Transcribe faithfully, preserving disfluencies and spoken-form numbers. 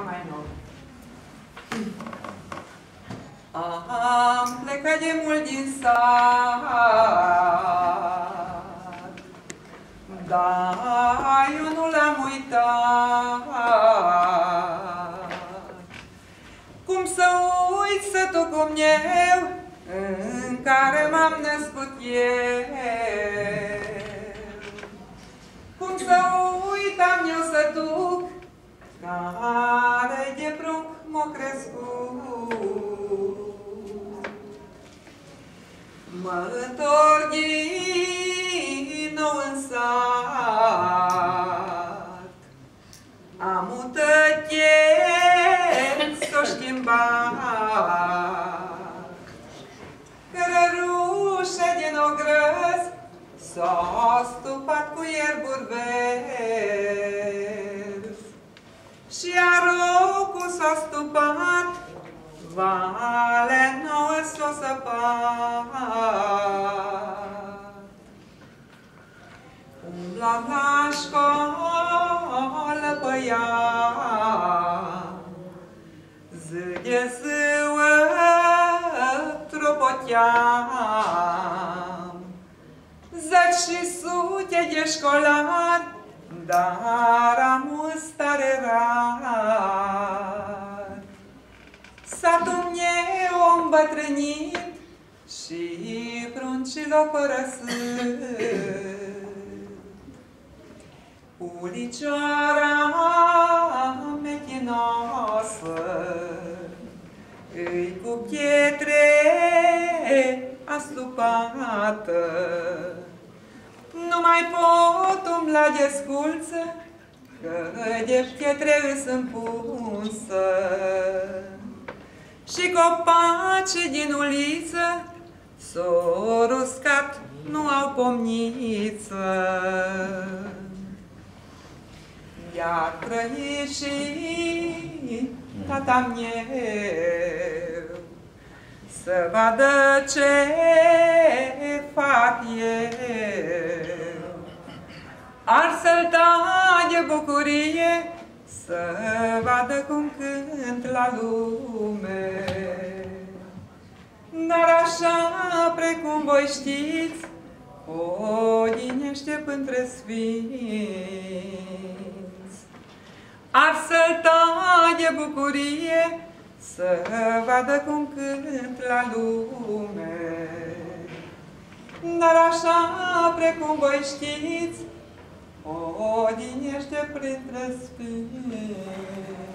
mai nou. Am plecat de mult din sat, dar eu nu l-am uitat. Cum să uit sătul cum eu, în care m-am născut eu? Cum să uitam eu să duc, care de prunc m-a crescut? Mă întorc din nou în sat, am un tăchet s-o schimbat, cărărușă din ogrăz s-a stupat cu ierburi verzi și arocul s-a stupat, vale nouă s-o săpat. Umbla la școală băiat, zi de ziua tropoteam, zeci și sute de școlari, dar am un stare rar. Satul meu a îmbătrânit și pruncii l-o părăsit. Ulicioara mechinoasă îi cu pietre astupată. Nu mai pot umbla de sculță, că de pietre îs împunsă. Și copacii din uliță s-o ruscat, nu au pomniță. Iar trăi și tata meu să vadă ce fac eu. Ar să-l de bucurie să vadă cum cânt la lume. Dar așa precum voi știți, odinește pântre sfinți. Ar să-l de bucurie să vadă cum cânt la lume. Dar așa precum voi știți, odinește printre sfinți.